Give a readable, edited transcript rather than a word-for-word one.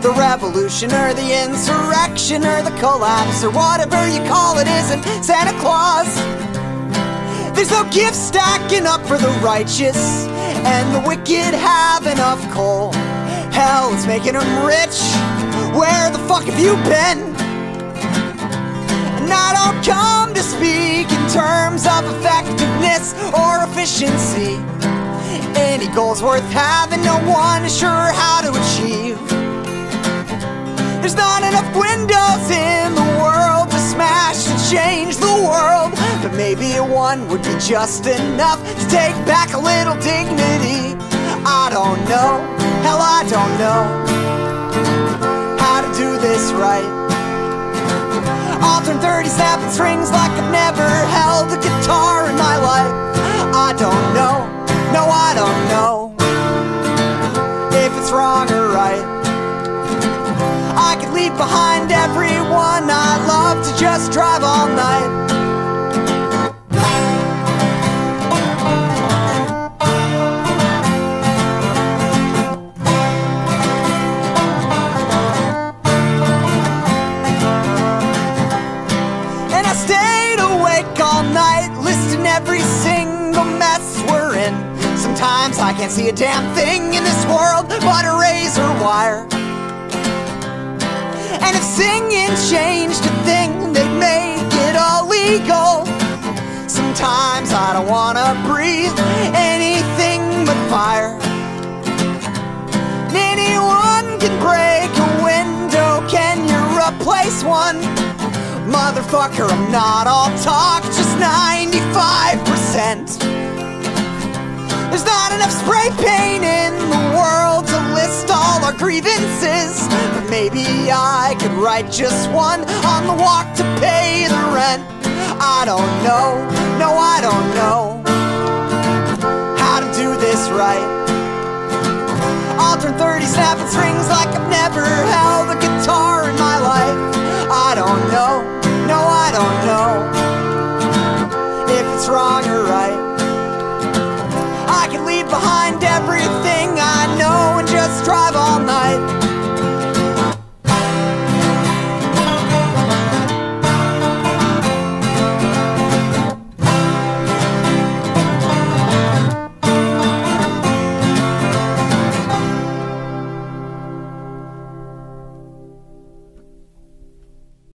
The revolution or the insurrection or the collapse or whatever you call it isn't Santa Claus. There's no gift stacking up for the righteous, and the wicked have enough coal. Hell is making them rich. Where the fuck have you been? And I don't come to speak in terms of effectiveness or efficiency. Any goal's worth having, no one is sure how to achieve. There's not enough windows in the world to smash and change the world, but maybe one would be just enough to take back a little dignity. I don't know, hell I don't know how to do this right. I'll turn 30 snapping strings like I've never held a guitar in my life. I don't know, no I don't know if it's wrong or right. I could leave behind everyone I love to just drive all night. And I stayed awake all night, listing every single mess we're in. Sometimes I can't see a damn thing in this world but a razor wire. And if singing changed a thing, they'd make it illegal. Sometimes I don't wanna breathe anything but fire. Anyone can break a window, can you replace one? Motherfucker, I'm not all talk, just 95%. There's not enough spray paint in the world to list all our grievances, but maybe I could write just one on the walk to pay the rent. I don't know, no I don't know how to do this right. I'll turn 30 snapping strings like I've never held a guitar in my life. I don't know, no I don't know if it's wrong